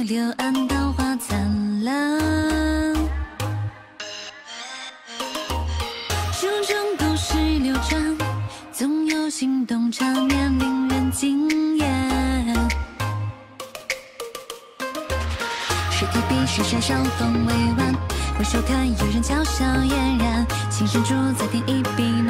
柳岸，桃花灿烂。书中故事流传，总有心动场面令人惊艳。水提笔时闪烁风委婉，回首看有人巧笑嫣然，情深处再添一笔。